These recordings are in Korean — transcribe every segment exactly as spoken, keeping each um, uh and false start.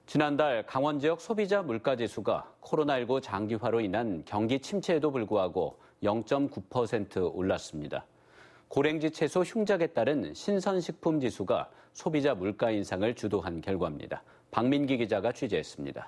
지난달 강원 지역 소비자 물가지수가 코로나십구 장기화로 인한 경기 침체에도 불구하고 영 점 구 퍼센트 올랐습니다. 고랭지 채소 흉작에 따른 신선식품 지수가 소비자 물가 인상을 주도한 결과입니다. 박민기 기자가 취재했습니다.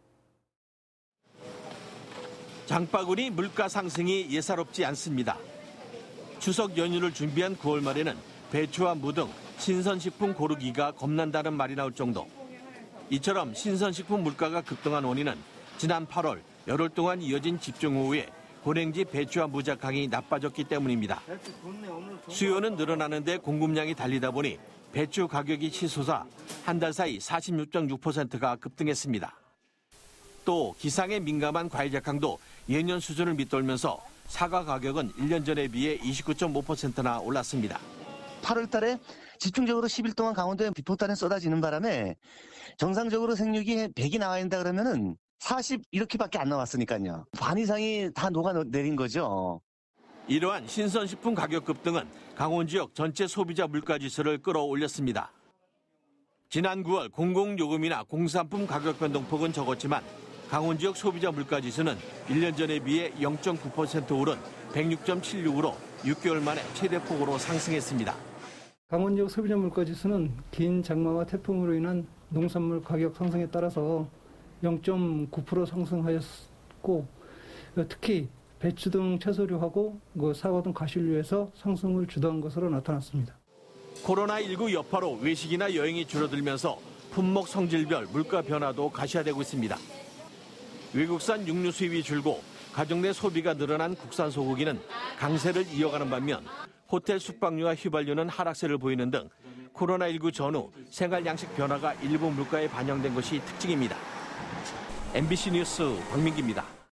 장바구니 물가 상승이 예사롭지 않습니다. 추석 연휴를 준비한 구월 말에는 배추와 무 등 신선식품 고르기가 겁난다는 말이 나올 정도. 이처럼 신선식품 물가가 급등한 원인은 지난 팔월 열흘 동안 이어진 집중호우에 고랭지 배추와 무 작황이 나빠졌기 때문입니다. 수요는 늘어나는데 공급량이 달리다 보니 배추 가격이 치솟아 한 달 사이 사십육 점 육 퍼센트가 급등했습니다. 또 기상에 민감한 과일 작황도 예년 수준을 밑돌면서 사과 가격은 일 년 전에 비해 이십구 점 오 퍼센트나 올랐습니다. 팔월 달에 집중적으로 십 일 동안 강원도에 비폭탄이 쏟아지는 바람에 정상적으로 생육이 백이 나와야 된다 그러면은 사십 이렇게밖에 안 나왔으니까요. 반 이상이 다 녹아내린 거죠. 이러한 신선식품 가격 급등은 강원 지역 전체 소비자 물가지수를 끌어올렸습니다. 지난 구월 공공요금이나 공산품 가격 변동폭은 적었지만 강원 지역 소비자 물가지수는 일 년 전에 비해 영 점 구 퍼센트 오른 백육 점 칠육으로 육 개월 만에 최대폭으로 상승했습니다. 강원 지역 소비자 물가지수는 긴 장마와 태풍으로 인한 농산물 가격 상승에 따라서 영 점 구 퍼센트 상승하였고, 특히 배추 등 채소류하고 사과 등 과실류에서 상승을 주도한 것으로 나타났습니다. 코로나십구 여파로 외식이나 여행이 줄어들면서 품목 성질별 물가 변화도 가시화되고 있습니다. 외국산 육류 수입이 줄고 가정 내 소비가 늘어난 국산 소고기는 강세를 이어가는 반면 호텔 숙박료와 휘발유는 하락세를 보이는 등 코로나십구 전후 생활 양식 변화가 일부 물가에 반영된 것이 특징입니다. 엠비씨 뉴스 박민기입니다.